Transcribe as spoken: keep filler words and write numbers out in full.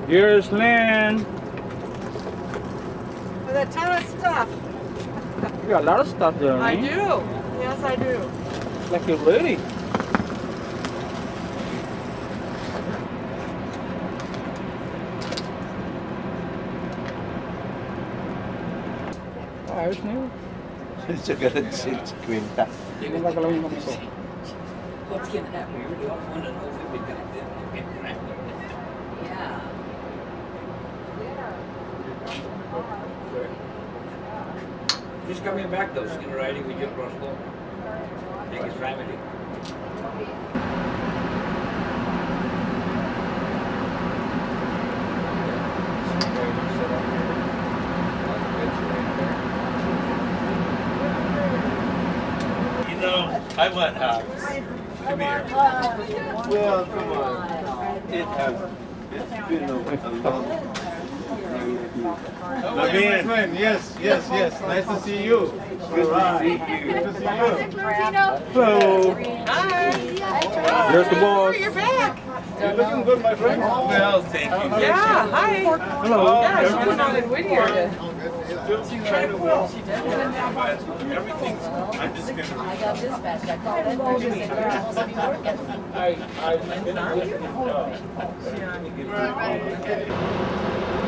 Here's Lynn. With a ton of stuff. You got a lot of stuff there, I Lynn. do. Yes, I do. Like you're ready. Oh, ayos na yun. Sa ganun si Quinta. Yung gagalawin kami ko. What's gonna happen? We really all want to know if we got them. Yeah. He's coming back though, skin riding with your crossbow. Take his family. You know, I want Hopkins. Come here. Well, come on. It has it's been a, a long Levin. Yes, yes, yes. Nice to see you. Good to see you. Good to see you. Hello. Hi. There's the boss. You're back. You're looking good, my friend. Well, thank you. Yeah, hi. Hello. Yeah, she went out in Whittier to... Still trying to work. She did. But everything's, I'm just going to... I got dispatched. I called them over and said, you're supposed to be working. I, I've been looking at